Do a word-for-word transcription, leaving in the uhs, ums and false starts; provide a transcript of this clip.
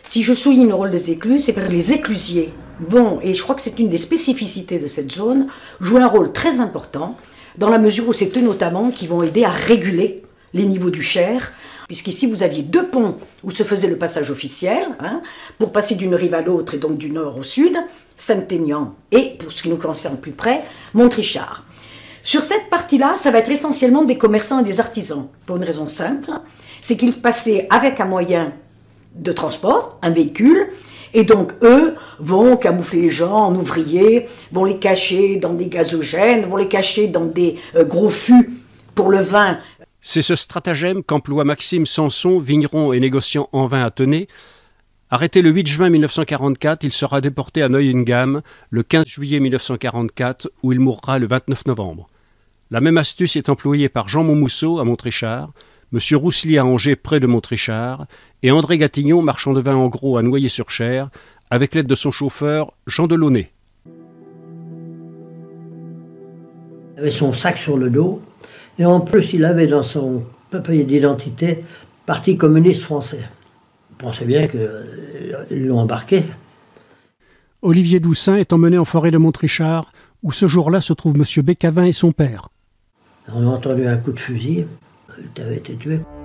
Si je souligne le rôle des éclus, c'est parce que les éclusiers vont, et je crois que c'est une des spécificités de cette zone, jouer un rôle très important, dans la mesure où c'est eux notamment qui vont aider à réguler les niveaux du Cher, puisqu'ici vous aviez deux ponts où se faisait le passage officiel, hein, pour passer d'une rive à l'autre et donc du nord au sud, Saint-Aignan et, pour ce qui nous concerne plus près, Montrichard. Sur cette partie-là, ça va être essentiellement des commerçants et des artisans, pour une raison simple, c'est qu'ils passaient avec un moyen de transport, un véhicule, et donc eux vont camoufler les gens en ouvriers, vont les cacher dans des gazogènes, vont les cacher dans des euh, gros fûts pour le vin. C'est ce stratagème qu'emploie Maxime Sanson, vigneron et négociant en vin à Tenay. Arrêté le huit juin mille neuf cent quarante-quatre, il sera déporté à Neuengamme le quinze juillet mille neuf cent quarante-quatre, où il mourra le vingt-neuf novembre. La même astuce est employée par Jean Montmousseau à Montrichard, M. Roussely à Angers près de Montrichard et André Gatignon, marchand de vin en gros à Noyer-sur-Cher, avec l'aide de son chauffeur Jean Delaunay. Il avait son sac sur le dos et en plus il avait dans son papier d'identité Parti communiste français. On pensait bien qu'ils l'ont embarqué. Olivier Doussin est emmené en forêt de Montrichard, où ce jour-là se trouve M. Bécavin et son père. On a entendu un coup de fusil, il avait été tué.